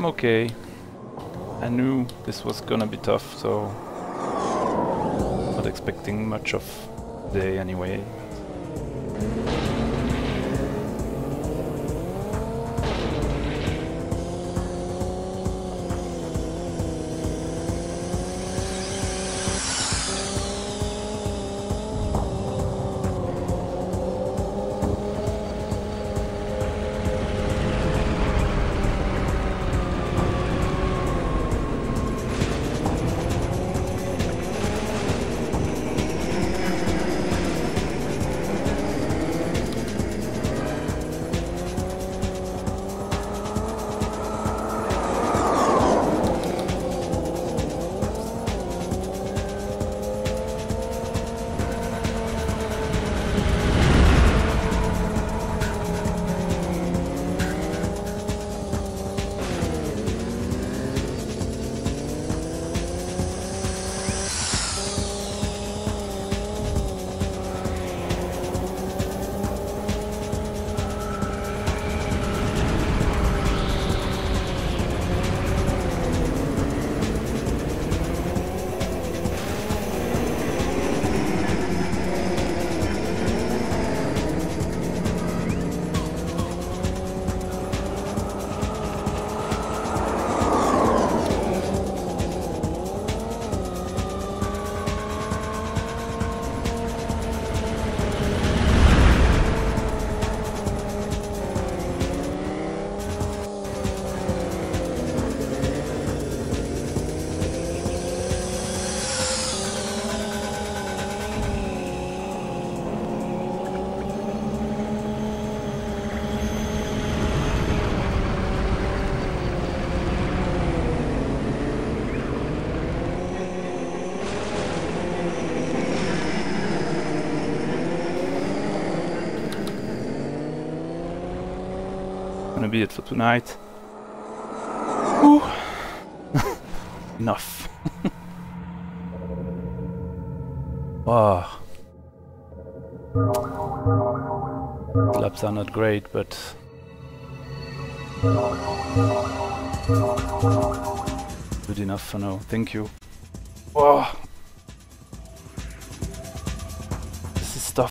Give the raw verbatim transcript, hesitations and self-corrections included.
I'm okay. I knew this was gonna be tough, so not expecting much of the day anyway. Gonna be it for tonight. Whew. Enough. Wow. Laps are not great, but good enough for now. Thank you. Wow.